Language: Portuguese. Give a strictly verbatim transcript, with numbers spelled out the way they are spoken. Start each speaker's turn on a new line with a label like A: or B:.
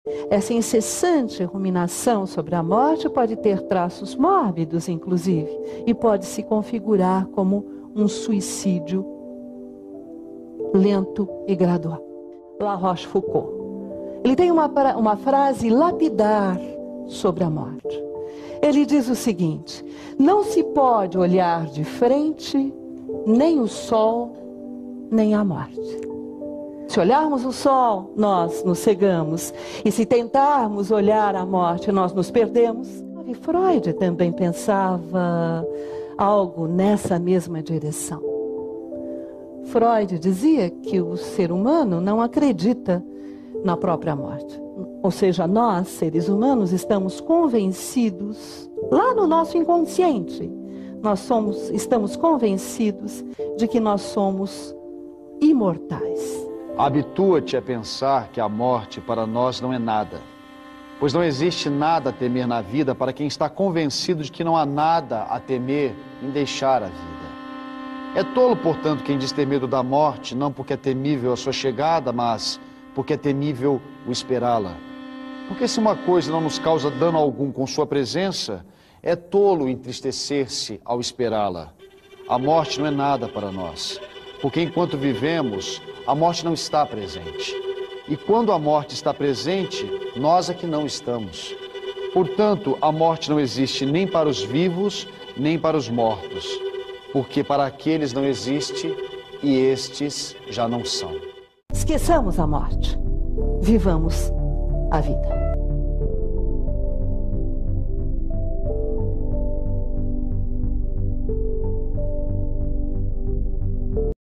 A: Essa incessante ruminação sobre a morte pode ter traços mórbidos, inclusive, e pode se configurar como um suicídio lento e gradual. La Rochefoucauld. Ele tem uma, uma frase lapidar sobre a morte. Ele diz o seguinte: não se pode olhar de frente nem o sol, nem a morte. Se olharmos o sol, nós nos cegamos. E se tentarmos olhar a morte, nós nos perdemos. E Freud também pensava algo nessa mesma direção. Freud dizia que o ser humano não acredita na própria morte. Ou seja, nós, seres humanos, estamos convencidos, lá no nosso inconsciente, nós somos, estamos convencidos de que nós somos imortais.
B: Habitua-te a pensar que a morte para nós não é nada, pois não existe nada a temer na vida para quem está convencido de que não há nada a temer em deixar a vida. É tolo, portanto, quem diz ter medo da morte, não porque é temível a sua chegada, mas porque é temível o esperá-la. Porque se uma coisa não nos causa dano algum com sua presença, é tolo entristecer-se ao esperá-la. A morte não é nada para nós, porque enquanto vivemos, a morte não está presente. E quando a morte está presente, nós é que não estamos. Portanto, a morte não existe nem para os vivos, nem para os mortos, porque para aqueles não existe e estes já não são.
A: Esqueçamos a morte, vivamos a vida.